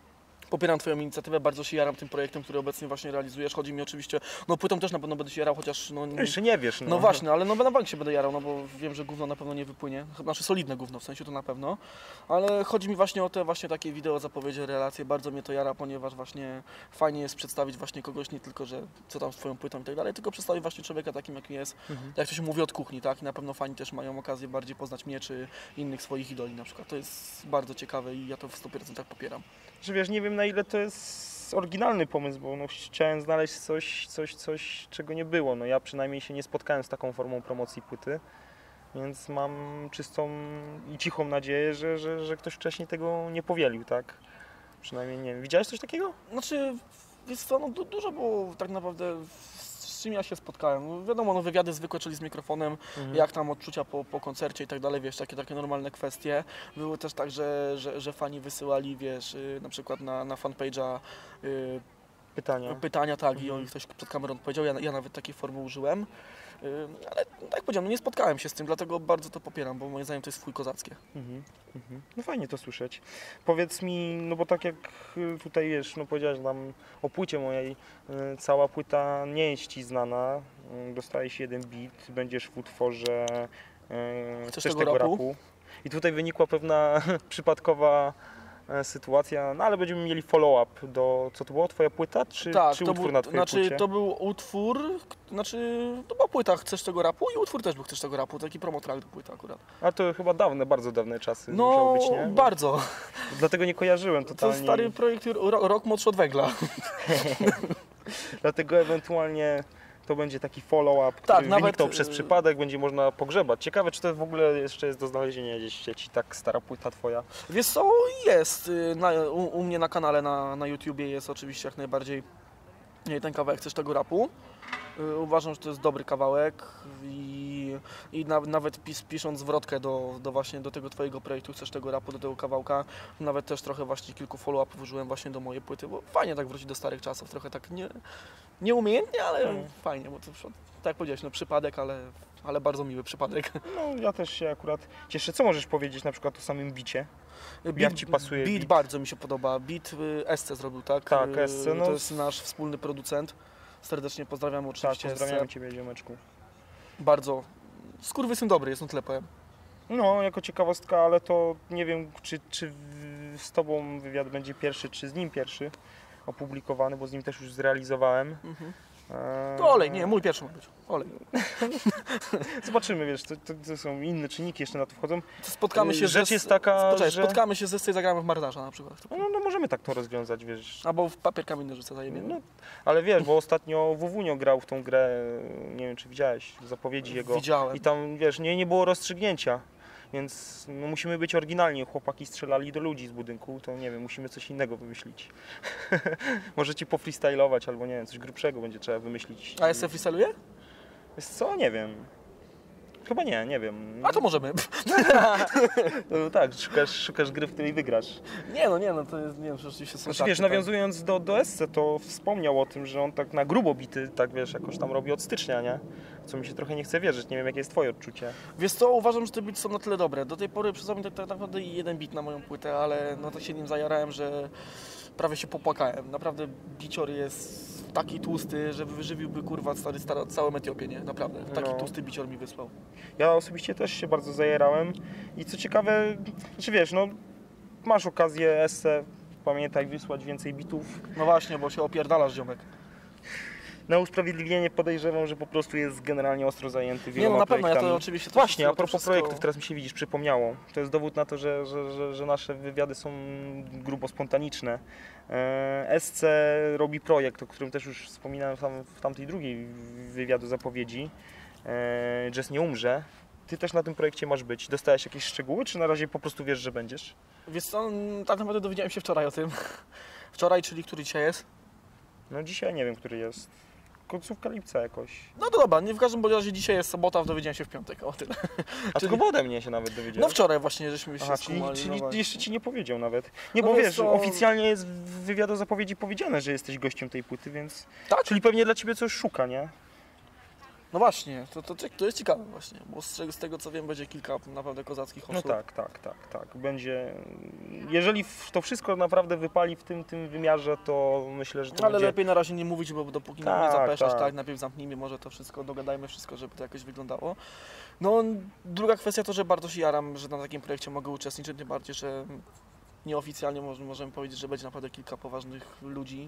Popieram Twoją inicjatywę, bardzo się jaram tym projektem, który obecnie właśnie realizujesz. Chodzi mi oczywiście, no płytą też na pewno będę się jarał, chociaż no... No jeszcze nie wiesz, no. No właśnie, ale no na bank się będę jarał, no bo wiem, że gówno na pewno nie wypłynie. Znaczy solidne gówno, w sensie to na pewno. Ale chodzi mi właśnie o te właśnie takie wideo, zapowiedzi, relacje. Bardzo mnie to jara, ponieważ właśnie fajnie jest przedstawić właśnie kogoś, nie tylko, że co tam z Twoją płytą i tak dalej, tylko przedstawić właśnie człowieka takim, jakim jest. Mhm. Jak to się mówi, od kuchni, tak? I na pewno fani też mają okazję bardziej poznać mnie, czy innych swoich idoli na przykład. To jest bardzo ciekawe i ja to w stu procentach popieram. Że wiesz, nie wiem na ile to jest oryginalny pomysł, bo no, chciałem znaleźć coś, coś, coś, czego nie było. No ja przynajmniej się nie spotkałem z taką formą promocji płyty, więc mam czystą i cichą nadzieję, że, że, że ktoś wcześniej tego nie powielił, tak? Przynajmniej nie wiem. Widziałeś coś takiego? Znaczy, wiesz co, no, du dużo było tak naprawdę, z czym ja się spotkałem. No, wiadomo, no, wywiady zwykłe, czyli z mikrofonem, mhm. jak tam odczucia po, po koncercie i tak dalej, wiesz, takie, takie normalne kwestie. Było też tak, że, że, że fani wysyłali, wiesz, yy, na przykład na, na fanpage'a yy, pytania. pytania, tak, mhm. i on ktoś przed kamerą powiedział, ja, ja nawet takiej formy użyłem. Ale tak jak powiedziałem, no nie spotkałem się z tym, dlatego bardzo to popieram, bo moim zdaniem to jest fuj kozackie. Mhm, mhm. No fajnie to słyszeć. Powiedz mi, no bo tak jak tutaj wiesz, no powiedziałeś nam o płycie mojej, cała płyta nie jest Ci znana, dostajesz jeden beat, będziesz w utworze Chcesz Chcesz tego, tego rapu? rapu. I tutaj wynikła pewna przypadkowa sytuacja, no ale będziemy mieli follow-up do, co to było, Twoja płyta, czy, tak, czy to utwór był, na Twojej znaczy, płycie? to był utwór, znaczy to była płyta Chcesz tego rapu i utwór też był Chcesz tego rapu, taki promo track do płyty akurat. A to chyba dawne, bardzo dawne czasy no, musiało być, nie? bardzo. Dlatego nie kojarzyłem totalnie. To stary projekt, ro, rok młodszy od węgla. Dlatego ewentualnie to będzie taki follow-up, który tak, nawet, wyniknął przez przypadek, będzie można pogrzebać. Ciekawe, czy to w ogóle jeszcze jest do znalezienia gdzieś w sieci, tak stara płyta Twoja? Wiesz co, jest. Na, u, u mnie na kanale na, na YouTubie jest oczywiście jak najbardziej ten kawałek Chcesz tego rapu. Uważam, że to jest dobry kawałek i, i na, nawet pis, pisząc zwrotkę do, do właśnie do tego Twojego projektu Chcesz tego rapu, do tego kawałka, nawet też trochę właśnie kilku follow-upów użyłem właśnie do mojej płyty, bo fajnie tak wrócić do starych czasów, trochę tak nie, nieumiejętnie, ale hmm. fajnie, bo to tak jak powiedziałeś, no przypadek, ale, ale bardzo miły przypadek. No ja też się akurat cieszę. Co możesz powiedzieć na przykład o samym bicie? Beat, jak Ci pasuje beat? Beat bardzo mi się podoba. Beat S C zrobił, tak? Tak, S C. No. To jest nasz wspólny producent. Serdecznie pozdrawiam oczywiście. Tak, pozdrawiam Ciebie, ziomeczku. Bardzo. Skurwysyn dobry jest, no tyle powiem. No, jako ciekawostka, ale to nie wiem, czy, czy z Tobą wywiad będzie pierwszy, czy z nim pierwszy opublikowany, bo z nim też już zrealizowałem. Mhm. To olej, nie, mój pierwszy ma być. Olej. Zobaczymy, wiesz, to, to, to są inne czynniki jeszcze na to wchodzą. Spotkamy się Rzecz ze, jest taka, poczekaj, że... spotkamy się ze z tej zagramy w marynarza na przykład. No, no możemy tak to rozwiązać, wiesz. Albo w papier kamień nożyce zajmiemy. No, ale wiesz, bo ostatnio Wuwunio grał w tą grę, nie wiem czy widziałeś, zapowiedzi jego. Widziałem. I tam, wiesz, nie, nie było rozstrzygnięcia. Więc no, musimy być oryginalni. Chłopaki strzelali do ludzi z budynku, to nie wiem, musimy coś innego wymyślić. Możecie pofreestylować albo nie wiem, coś grubszego będzie trzeba wymyślić. A S C freestyluje? Wiesz co, nie wiem. Chyba nie, nie wiem. A to możemy. No tak, szukasz, szukasz gry, w której wygrasz. Nie no, nie no, to jest, nie wiem, rzeczywiście są znaczy, wiesz, nawiązując do, do S C, to wspomniał o tym, że on tak na grubo bity, tak wiesz, jakoś tam robi od stycznia, nie? Co mi się trochę nie chce wierzyć, nie wiem jakie jest Twoje odczucie. Wiesz co, uważam, że te bity są na tyle dobre. Do tej pory przyznam tak, tak naprawdę jeden bit na moją płytę, ale no to się nim zajarałem, że prawie się popłakałem. Naprawdę bicior jest taki tłusty, że wyżywiłby kurwa stary, stary, całą Etiopię, nie? Naprawdę. Taki no. tłusty bicior mi wysłał. Ja osobiście też się bardzo zajarałem i co ciekawe, znaczy wiesz, no masz okazję S C, pamiętaj, wysłać więcej bitów. No właśnie, bo się opierdalasz, ziomek. Na usprawiedliwienie podejrzewam, że po prostu jest generalnie ostro zajęty wieloma Nie, no na pewno, projektami. ja to oczywiście... To Właśnie, wszystko, a propos wszystko... projektów, teraz mi się widzisz, przypomniało. To jest dowód na to, że, że, że, że nasze wywiady są grubo spontaniczne. S C robi projekt, o którym też już wspominałem tam, w tamtej drugiej wywiadu zapowiedzi. Jazz nie umrze. Ty też na tym projekcie masz być. Dostałeś jakieś szczegóły, czy na razie po prostu wiesz, że będziesz? Wiesz co, tak naprawdę dowiedziałem się wczoraj o tym. Wczoraj, czyli który dzisiaj jest? No dzisiaj nie wiem, który jest. Końcówka lipca jakoś. No to dobra, nie w każdym razie dzisiaj jest sobota, dowiedziałem się w piątek, o tyle. A czyli... tylko ode mnie się nawet dowiedziałem. No wczoraj właśnie, żeśmy się Aha, czyli, czyli no jeszcze Ci nie powiedział nawet. Nie, no bo wiesz, to... oficjalnie jest w wywiadu zapowiedzi powiedziane, że jesteś gościem tej płyty, więc... Tak? Czyli pewnie dla Ciebie coś szuka, nie? No właśnie, to, to, to jest ciekawe właśnie, bo z, z tego co wiem będzie kilka naprawdę kozackich osób. No tak, tak, tak, tak. Będzie, jeżeli w- to wszystko naprawdę wypali w tym, tym wymiarze, to myślę, że to Ale będzie... lepiej na razie nie mówić, bo dopóki nie Tak, zapeszać, tak. tak. najpierw zamknijmy może to wszystko, dogadajmy wszystko, żeby to jakoś wyglądało. No druga kwestia to, że bardzo się jaram, że na takim projekcie mogę uczestniczyć, tym bardziej, że nieoficjalnie możemy, możemy powiedzieć, że będzie naprawdę kilka poważnych ludzi.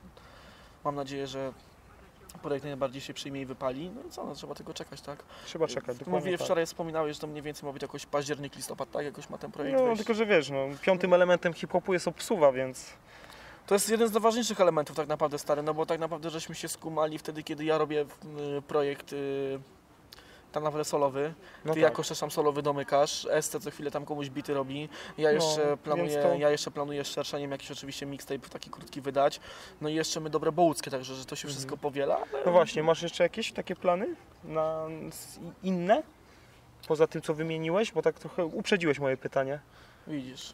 Mam nadzieję, że projekt najbardziej się przyjmie i wypali. No i co, no, trzeba tego czekać, tak? Trzeba czekać, dokładnie Mówię, tak. wczoraj wspominałeś, że to mniej więcej ma być jakoś październik, listopad, tak? Jakoś ma ten projekt No, wejść. tylko że wiesz, no, piątym elementem hip-hopu jest obsuwa, więc... To jest jeden z najważniejszych elementów tak naprawdę, stary, no bo tak naprawdę żeśmy się skumali wtedy, kiedy ja robię y, projekt y, tak naprawdę solowy. No Ty tak. jako też tam solowy domykasz, S C co chwilę tam komuś bity robi. Ja No, jeszcze więc planuję, to- ja jeszcze planuję z szerszeniem jakiś oczywiście mixtape taki krótki wydać. No i jeszcze my dobre bołuckie, także że to się wszystko powiela. Ale... No właśnie, masz jeszcze jakieś takie plany na s- inne? Poza tym, co wymieniłeś, bo tak trochę uprzedziłeś moje pytanie. Widzisz.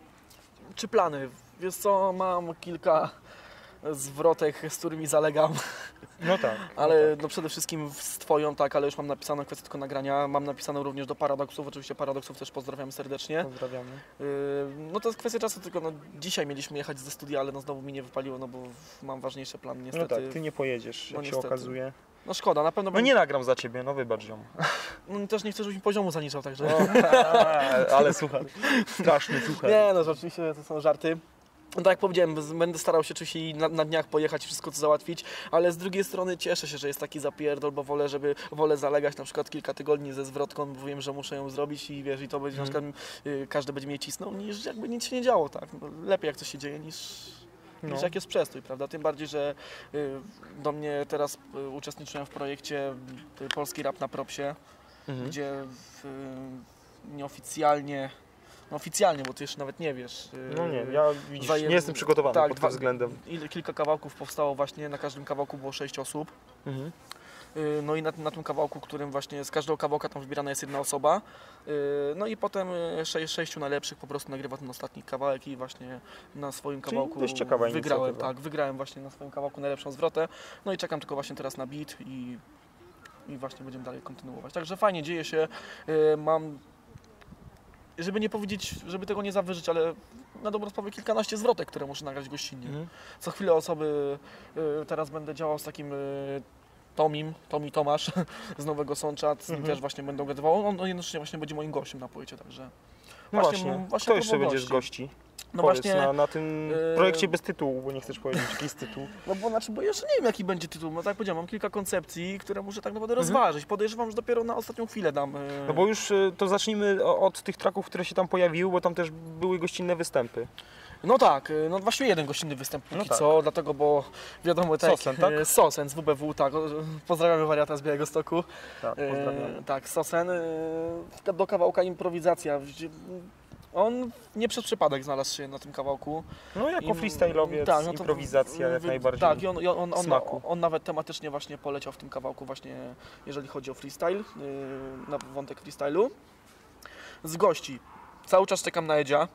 Czy plany? Wiesz co, mam kilka zwrotek, z którymi zalegam. No tak. Ale no tak. no przede wszystkim z Twoją, tak, ale już mam napisaną kwestię tylko nagrania. Mam napisaną również do Paradoksów, oczywiście Paradoksów też pozdrawiam serdecznie. Pozdrawiamy. Yy, no to jest kwestia czasu, tylko no, dzisiaj mieliśmy jechać ze studia, ale no znowu mi nie wypaliło, no bo mam ważniejszy plan No niestety. tak, ty nie pojedziesz, No jak się niestety. okazuje. No szkoda, na pewno No bym... nie nagram za ciebie, no wybacz ziom. No, też nie chcę, żebyś mi poziomu zaniżał, także... Ale słuchaj, straszny słuchaj. Nie, no rzeczywiście to są żarty. No tak jak powiedziałem, z- będę starał się oczywiście i na, na dniach pojechać i wszystko to załatwić, ale z drugiej strony cieszę się, że jest taki zapierdol, bo wolę, żeby wolę zalegać na przykład kilka tygodni ze zwrotką, bo wiem, że muszę ją zrobić i wiesz, i to będzie na przykład y, każdy będzie mnie cisnął, niż jakby nic się nie działo, tak. No, lepiej jak coś się dzieje niż, No. niż jak jest przestój, prawda? Tym bardziej, że y, do mnie teraz y, uczestniczyłem w projekcie y, Polski Rap na Propsie, Mhm. gdzie w, y, nieoficjalnie, no oficjalnie, bo ty jeszcze nawet nie wiesz. y, No nie, ja widzisz, zajem- nie jestem przygotowany tak, pod dwa- tym względem. Ile, kilka kawałków powstało właśnie, na każdym kawałku było sześć osób. Mhm. Y, No i na, na tym kawałku, którym właśnie z każdego kawałka tam wybierana jest jedna osoba. Y, No i potem y, sze, sześciu najlepszych po prostu nagrywa ten ostatni kawałek i właśnie na swoim Czyli kawałku dość ciekawa wygrałem. inicjatywa. Tak, wygrałem właśnie na swoim kawałku najlepszą zwrotę. No i czekam tylko właśnie teraz na beat i, i właśnie będziemy dalej kontynuować. Także fajnie dzieje się. Y, Mam, żeby nie powiedzieć, żeby tego nie zawyżyć, ale na dobrą sprawę kilkanaście zwrotek, które muszę nagrać gościnnie. Mhm. Co chwilę osoby, y, teraz będę działał z takim y, Tomim, Tomi Tomasz z Nowego Sącza, z nim Mhm. też właśnie będę gadywał. On, on jednocześnie właśnie będzie moim gościem na płycie, także... No Właśnie- właśnie, właśnie kto jeszcze propos będzie z gości. gości? No Powiedz, właśnie, na, na tym yy, projekcie bez tytułu, bo nie chcesz powiedzieć, jaki jest tytuł. no bo znaczy, bo jeszcze nie wiem jaki będzie tytuł, no tak jak powiedziałem, mam kilka koncepcji, które muszę tak naprawdę Mhm. rozważyć. Podejrzewam, że dopiero na ostatnią chwilę dam... y, No bo już y, to zacznijmy o- od tych traków, które się tam pojawiły, bo tam też były gościnne występy. No tak, y, no właściwie jeden gościnny występ póki No tak. co, dlatego, bo wiadomo, tak, Sosen, tak? y, Sosen z W B W, tak, o, pozdrawiamy wariata z Białegostoku. Tak, E, tak, Sosen, e, do kawałka improwizacja. Gdzie- On nie przez przypadek znalazł się na tym kawałku. No jako Im- freestyle'owiec, tak, no to improwizacja jak wy- najbardziej. Tak, i on, i on, on, on, smaku. on nawet tematycznie właśnie poleciał w tym kawałku właśnie, jeżeli chodzi o freestyle, yy, na wątek freestylu. Z gości. Cały czas czekam na Edzia.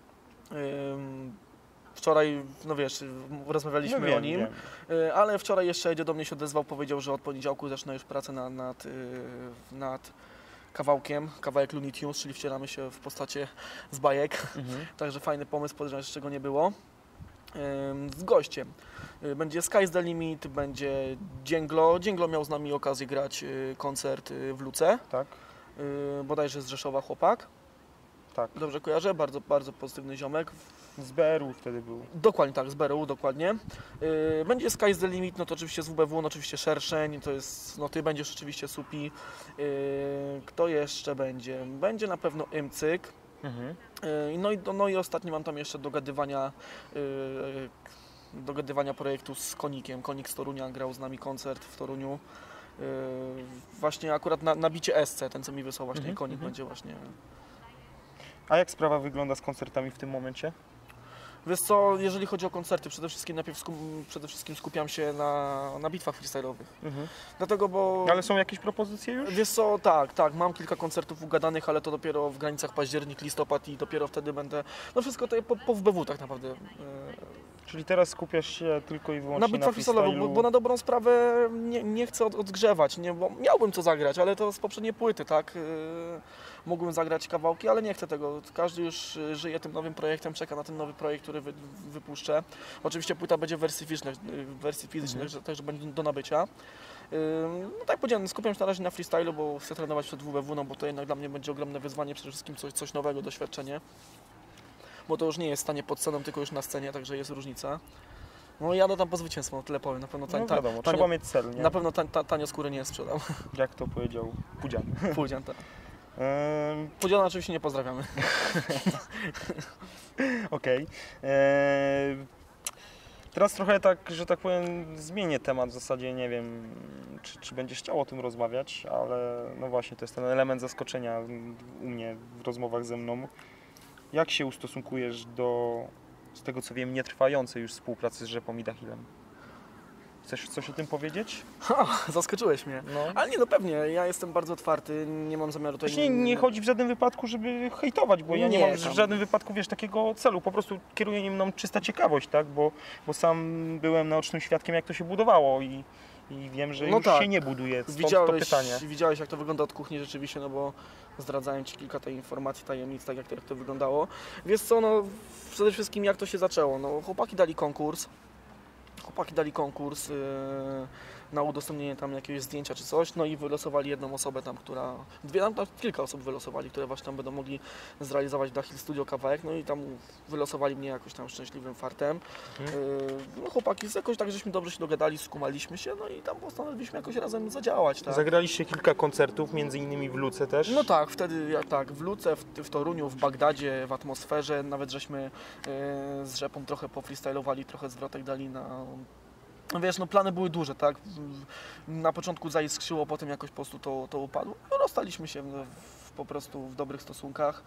Ym, Wczoraj, no wiesz, rozmawialiśmy No wiem, o nim, wiem. yy, ale wczoraj jeszcze Edzio do mnie się odezwał, powiedział, że od poniedziałku zaczyna już pracę na, nad, yy, nad kawałkiem, kawałek Looney Tunes, czyli wcieramy się w postacie z bajek. Mhm. Także fajny pomysł, podejrzewam, że czego nie było. Ym, Z gościem. Y, Będzie Sky's the Limit, będzie Dzięglo. Dzięglo miał z nami okazję grać y, koncert y, w Luce. Tak, Y, Bodajże z Rzeszowa chłopak. tak. Dobrze kojarzę, bardzo, bardzo pozytywny ziomek. Z B R U wtedy był. Dokładnie tak, z B R U, dokładnie. Y, Będzie Sky's the Limit, no to oczywiście z W B W, no oczywiście Szerszeń, to jest, no ty będziesz oczywiście Supi. Y, Kto jeszcze będzie? Będzie na pewno Imcyk. Mhm. Yy, No i, no i ostatnio mam tam jeszcze dogadywania, yy, dogadywania projektu z Konikiem. Konik z Torunia grał z nami koncert w Toruniu. Yy, właśnie akurat na, na bicie S C, ten co mi wysłał właśnie Mhm, Konik mhm. będzie właśnie. A jak sprawa wygląda z koncertami w tym momencie? Wiesz co, jeżeli chodzi o koncerty, przede wszystkim najpierw sku, przede wszystkim skupiam się na, na bitwach freestyle'owych. Mhm. Dlatego, bo... Ale są jakieś propozycje już? Wiesz co, tak, tak, mam kilka koncertów ugadanych, ale to dopiero w granicach październik, listopad i dopiero wtedy będę, no wszystko to po, po W B W tak naprawdę. Czyli teraz skupiasz się tylko i wyłącznie Na na bitwach freestyle'owych, freestylu. bo, bo na dobrą sprawę nie, nie chcę od, odgrzewać, nie, bo miałbym co zagrać, ale to z poprzedniej płyty, tak, yy, mógłbym zagrać kawałki, ale nie chcę tego, każdy już żyje tym nowym projektem, czeka na ten nowy projekt, który wy, wypuszczę. Oczywiście płyta będzie w wersji fizycznej, w wersji fizycznej Mhm. także będzie do nabycia. No tak powiedziałem, skupiam się na razie na freestylu, bo chcę trenować przed W B W, no bo to jednak dla mnie będzie ogromne wyzwanie, przede wszystkim coś, coś nowego, doświadczenie. Bo to już nie jest stanie pod sceną, tylko już na scenie, także jest różnica. No jadę tam po zwycięstwo, tyle powiem, na pewno tań, No ta, wiadomo, tanio, trzeba mieć cel, nie? na pewno tań, ta, tanio skóry nie sprzedam. Jak to powiedział Pudzian. Pudzian, tak. Ehm, Pudziana oczywiście nie pozdrawiamy. Okej. Ehm, Teraz trochę tak, że tak powiem, zmienię temat w zasadzie, nie wiem, czy, czy będziesz chciał o tym rozmawiać, ale no właśnie, to jest ten element zaskoczenia u mnie w rozmowach ze mną. Jak się ustosunkujesz do, z tego co wiem, nietrwającej już współpracy z Rzepą i Dachilem? Chcesz coś o tym powiedzieć? Ha, zaskoczyłeś mnie. No. Ale nie, no pewnie, ja jestem bardzo otwarty, nie mam zamiaru tutaj... Właśnie nie chodzi w żadnym wypadku, żeby hejtować, bo ja nie, Nie, mam w tam- żadnym wypadku, wiesz, takiego celu. Po prostu kieruje mną czysta ciekawość, tak? Bo, bo sam byłem naocznym świadkiem, jak to się budowało i, i wiem, że No już tak. się nie buduje. Stąd to Widziałeś, pytanie. widziałeś, jak to wygląda od kuchni rzeczywiście, no bo zdradzałem Ci kilka tej informacji, tajemnic, tak jak to, jak to wyglądało. Wiesz co, no przede wszystkim jak to się zaczęło, no chłopaki dali konkurs, chłopaki dali konkurs yy, na udostępnienie tam jakiegoś zdjęcia czy coś, no i wylosowali jedną osobę tam, która, dwie, tam, tam kilka osób wylosowali, które właśnie tam będą mogli zrealizować Dachil Studio kawałek, no i tam wylosowali mnie jakoś tam szczęśliwym fartem. Mhm. Yy, no chłopaki jakoś tak, żeśmy dobrze się dogadali, skumaliśmy się, no i tam postanowiliśmy jakoś razem zadziałać, tak. Zagraliście kilka koncertów, między innymi w Luce też. No tak, wtedy jak tak, w Luce, w, w Toruniu, w Bagdadzie, w atmosferze, nawet żeśmy e, z Rzepą trochę pofreestylowali, trochę zwrotek dali na... No wiesz, no plany były duże, tak? W- Na początku zaiskrzyło, potem jakoś po prostu to, to upadło. No, rozstaliśmy się w, w, po prostu w dobrych stosunkach.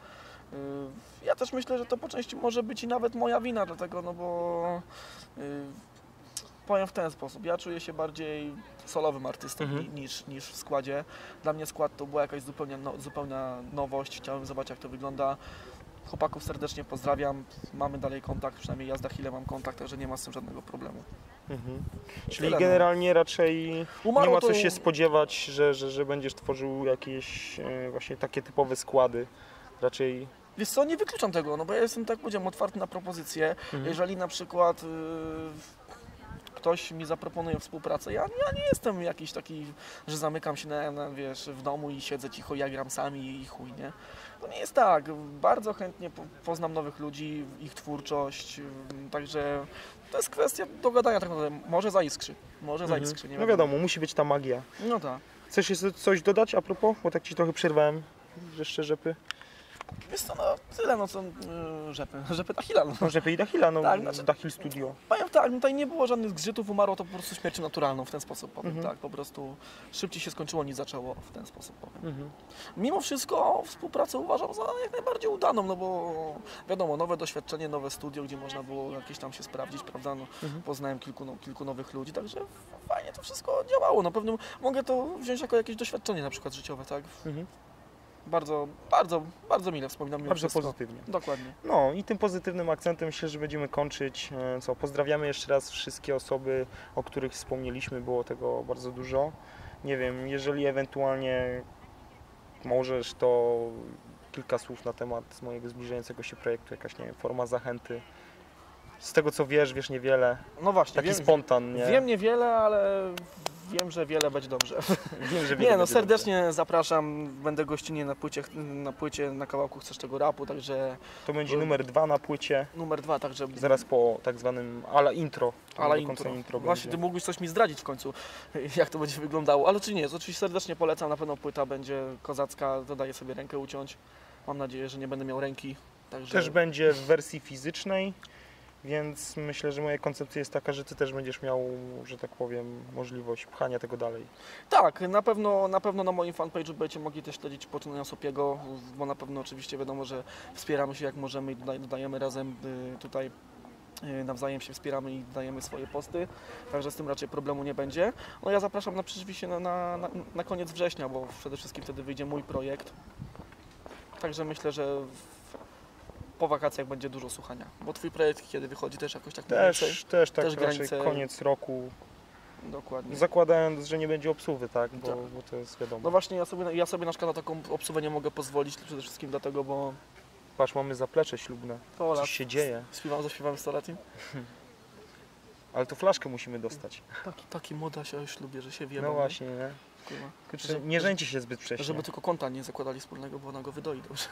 Y, Ja też myślę, że to po części może być i nawet moja wina, dlatego, no bo y, powiem w ten sposób, ja czuję się bardziej solowym artystą Mhm. ni- niż, niż w składzie. Dla mnie skład to była jakaś zupełnie no, zupełna nowość, chciałem zobaczyć jak to wygląda. Chłopaków serdecznie pozdrawiam, mamy dalej kontakt, przynajmniej ja z Dachilem mam kontakt, także nie ma z tym żadnego problemu. Mhm. Czyli tyle, no. generalnie raczej nie Umarło ma co to- się spodziewać, że, że, że będziesz tworzył jakieś e, właśnie takie typowe składy. Raczej... Wiesz co, nie wykluczam tego, no bo ja jestem, tak powiedziałem, otwarty na propozycje. Mhm. Jeżeli na przykład y, ktoś mi zaproponuje współpracę, ja, ja nie jestem jakiś taki, że zamykam się na, na, wiesz, w domu i siedzę cicho, ja gram sami i chuj, nie? To nie jest tak. Bardzo chętnie po, poznam nowych ludzi, ich twórczość, y, także to jest kwestia dogadania tak naprawdę. Może zaiskrzy, może Mhm. zaiskrzy, nie No wiadomo, musi być ta magia. No tak. Chcesz jeszcze coś dodać a propos? Bo tak ci trochę przerwałem, jeszcze Rzepy. Wiesz co, no tyle, no co, y, rzepy, rzepy Dachila, no. No Rzepy i Dachila, no Tak, znaczy- Dachil Studio. Powiem tak, no tutaj nie było żadnych zgrzytów, umarło to po prostu śmiercią naturalną, w ten sposób powiem, Mhm. tak, po prostu szybciej się skończyło niż zaczęło, w ten sposób powiem. Mhm. Mimo wszystko współpracę uważam za jak najbardziej udaną, no bo wiadomo, nowe doświadczenie, nowe studio, gdzie można było jakieś tam się sprawdzić, prawda, no, Mhm. poznałem kilku, no, kilku nowych ludzi, także fajnie to wszystko działało, na pewno mogę to wziąć jako jakieś doświadczenie na przykład życiowe, tak, Mhm. bardzo, bardzo, bardzo mile wspominam mimo Bardzo wszystko. pozytywnie. Dokładnie. No i tym pozytywnym akcentem myślę, że będziemy kończyć. E, Co, pozdrawiamy jeszcze raz wszystkie osoby, o których wspomnieliśmy, było tego bardzo dużo. Nie wiem, jeżeli ewentualnie możesz, to kilka słów na temat mojego zbliżającego się projektu, jakaś, nie wiem, forma zachęty. Z tego co wiesz, wiesz niewiele, No właśnie, taki wiem, spontan, nie? wiem niewiele, ale wiem, że wiele będzie dobrze. Wiem, że Nie, wiele no będzie serdecznie zapraszam, będę gościnnie na płycie, na płycie, na kawałku Chcesz tego rapu, także dobrze. To będzie numer dwa na płycie, numer dwa, także zaraz po tak zwanym ala intro. To ale do końca intro. intro Właśnie będzie. ty mógłbyś coś mi zdradzić w końcu, jak to będzie wyglądało, ale czy nie, to oczywiście serdecznie polecam, na pewno płyta będzie kozacka, dodaję sobie rękę uciąć, mam nadzieję, że nie będę miał ręki, także... Też będzie w wersji fizycznej, więc myślę, że moja koncepcja jest taka, że ty też będziesz miał, że tak powiem, możliwość pchania tego dalej. Tak, na pewno, na pewno na moim fanpage'u będziecie mogli też śledzić poczynania Sopiego, bo na pewno oczywiście wiadomo, że wspieramy się jak możemy i doda- dodajemy razem y, tutaj Yy, Nawzajem się wspieramy i dajemy swoje posty, także z tym raczej problemu nie będzie. No ja zapraszam na rzeczywiście na, na, na, na koniec września, bo przede wszystkim wtedy wyjdzie mój projekt. Także myślę, że w, po wakacjach będzie dużo słuchania. Bo twój projekt kiedy wychodzi też jakoś tak mniej więcej? Też, też tak Też raczej granice- koniec roku, Dokładnie. zakładając, że nie będzie obsuwy, tak, bo, Tak. bo to jest wiadomo. No właśnie ja sobie, ja sobie na przykład na taką obsługę nie mogę pozwolić przede wszystkim dlatego, bo Patrz, mamy zaplecze ślubne, sto lat coś się dzieje, śpiewam, zaśpiewałem stoletnim. ale to flaszkę musimy dostać. Taki, taki moda się o ślubie, że się wie. No właśnie, nie? Kurwa. Kurczę, Żeby- nie rzęci się zbyt wcześnie. Żeby tylko konta nie zakładali wspólnego, bo ona go wydoi dobrze.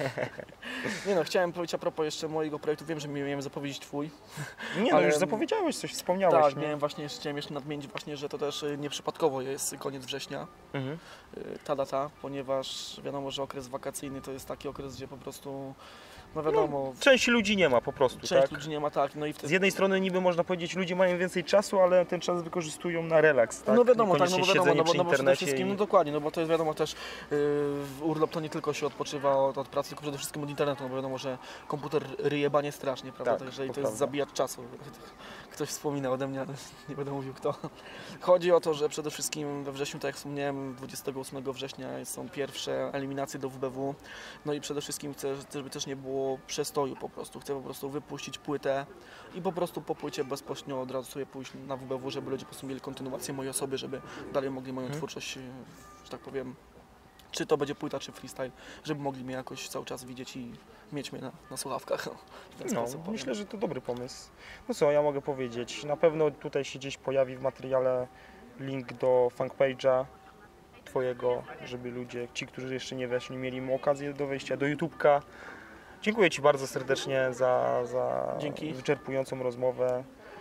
Nie no, chciałem powiedzieć a propos jeszcze mojego projektu, wiem, że miałem zapowiedzieć twój. Nie no, ale- już zapowiedziałeś, coś wspomniałeś, Tak, nie? miałem właśnie, jeszcze- chciałem jeszcze nadmienić właśnie, że to też y, nieprzypadkowo jest koniec września, Mhm. y, ta data, ponieważ wiadomo, że okres wakacyjny to jest taki okres, gdzie po prostu, no wiadomo, Części ludzi nie ma po prostu, część tak? ludzi nie ma tak, no i Z wtedy... jednej strony niby można powiedzieć, ludzie mają więcej czasu, ale ten czas wykorzystują na relaks, tak? No wiadomo, tak, no Niekoniecznie bo wiadomo, siedzenie no bo, przy no bo przede internecie wszystkim, i- no dokładnie, no bo to jest wiadomo też, yy, urlop to nie tylko się odpoczywa od, od pracy, tylko przede wszystkim od internetu, no bo wiadomo, że komputer ryje banie strasznie, prawda, Tak, także i to to jest prawda. zabijacz czasu. Ktoś wspominał ode mnie, ale nie będę mówił kto. Chodzi o to, że przede wszystkim we wrześniu, tak jak wspomniałem, dwudziestego ósmego września są pierwsze eliminacje do W B W, no i przede wszystkim chcę, żeby też nie było przestoju po prostu, chcę po prostu wypuścić płytę i po prostu po płycie bezpośrednio od razu sobie pójść na W B W, żeby ludzie po prostu mieli kontynuację mojej osoby, żeby dalej mogli moją Mhm. twórczość, e, że tak powiem, czy to będzie płyta, czy freestyle, żeby mogli mnie jakoś cały czas widzieć i mieć mnie na, na słuchawkach. W ten No, sposób powiem. myślę, że to dobry pomysł. No co, ja mogę powiedzieć, na pewno tutaj się gdzieś pojawi w materiale link do fanpage'a twojego, żeby ludzie, ci, którzy jeszcze nie weszli, mieli okazję do wejścia do YouTubka. Dziękuję Ci bardzo serdecznie za, za Dzięki. wyczerpującą rozmowę.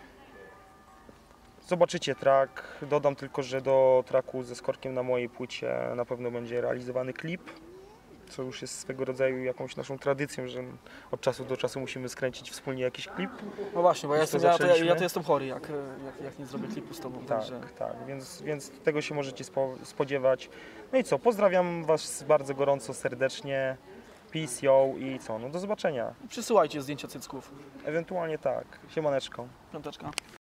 Zobaczycie track. Dodam tylko, że do tracku ze Skorkiem na mojej płycie na pewno będzie realizowany klip, co już jest swego rodzaju jakąś naszą tradycją, że od czasu do czasu musimy skręcić wspólnie jakiś klip. No właśnie, bo ja, Już to jestem, ja, to, ja, zaczęliśmy? ja to jestem chory, jak, jak, jak nie zrobię klipu z Tobą, Tak, także tak, więc, więc tego się możecie spo, spodziewać. No i co, pozdrawiam Was bardzo gorąco, serdecznie. Peace, yo i co, no do zobaczenia. przysyłajcie zdjęcia cycków. Ewentualnie tak, siemaneczko. Piąteczka.